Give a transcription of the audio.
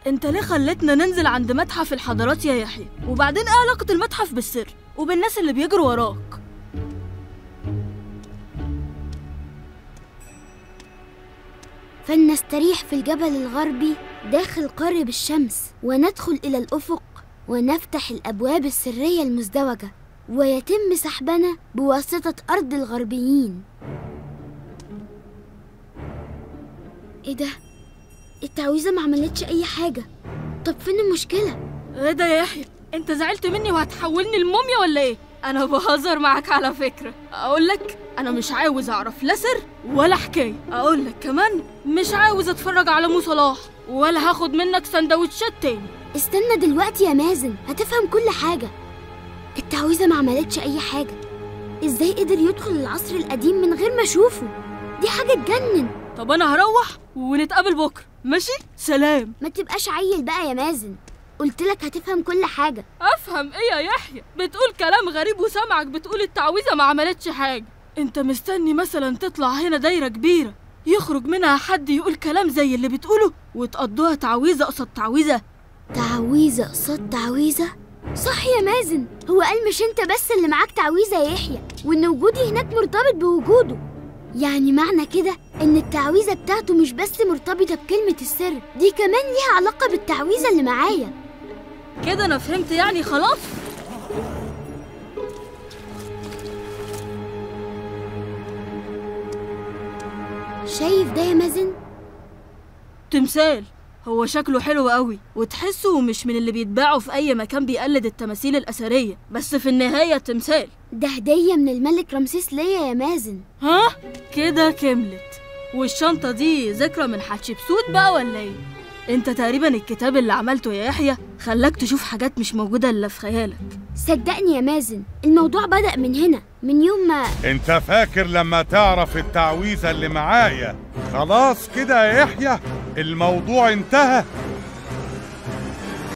انت ليه خلتنا ننزل عند متحف الحضارات يا يحيى؟ وبعدين ايه علاقة المتحف بالسر وبالناس اللي بيجروا وراك؟ فلنستريح في الجبل الغربي داخل قارب الشمس، وندخل إلى الأفق ونفتح الأبواب السرية المزدوجة، ويتم سحبنا بواسطة أرض الغربيين. إيه ده؟ التعويذة ما عملتش أي حاجة. طب فين المشكلة؟ ايه ده يا يحيى؟ انت زعلت مني وهتحولني لموميا ولا ايه؟ انا بهزر معاك على فكرة. اقولك انا مش عاوز اعرف لا سر ولا حكاية. اقولك كمان مش عاوز اتفرج على مو صلاح ولا هاخد منك سندوتشات تاني. استنى دلوقتي يا مازن، هتفهم كل حاجة. التعويذة ما عملتش أي حاجة. إزاي قدر يدخل العصر القديم من غير ما أشوفه؟ دي حاجة تجنن. طب أنا هروح ونتقابل بكرة، ماشي؟ سلام. ما تبقاش عيل بقى يا مازن، قلتلك هتفهم كل حاجة. أفهم إيه يا يحيى؟ بتقول كلام غريب وسامعك بتقول التعويذة ما عملتش حاجة. أنت مستني مثلا تطلع هنا دايرة كبيرة يخرج منها حد يقول كلام زي اللي بتقوله وتقضوها تعويذة قصاد تعويذة؟ تعويذة قصاد تعويذة؟ صح يا مازن، هو قال مش انت بس اللي معاك تعويذة يا يحيى، وان وجودي هناك مرتبط بوجوده. يعني معنى كده ان التعويذة بتاعته مش بس مرتبطة بكلمة السر، دي كمان ليها علاقة بالتعويذة اللي معايا. كده انا فهمت يعني خلاص. شايف ده يا مازن؟ تمثال. هو شكله حلو قوي وتحسه مش من اللي بيتباعوا في اي مكان بيقلد التماثيل الاثريه، بس في النهايه تمثال. ده هديه من الملك رمسيس ليا يا مازن. ها كده كملت. والشنطه دي ذكرى من حتشبسوت بقى ولا ايه؟ انت تقريبا الكتاب اللي عملته يا يحيى خلاك تشوف حاجات مش موجوده الا في خيالك. صدقني يا مازن، الموضوع بدأ من هنا، من يوم ما انت فاكر لما تعرف التعويذة اللي معايا خلاص كده يا يحيى الموضوع انتهى؟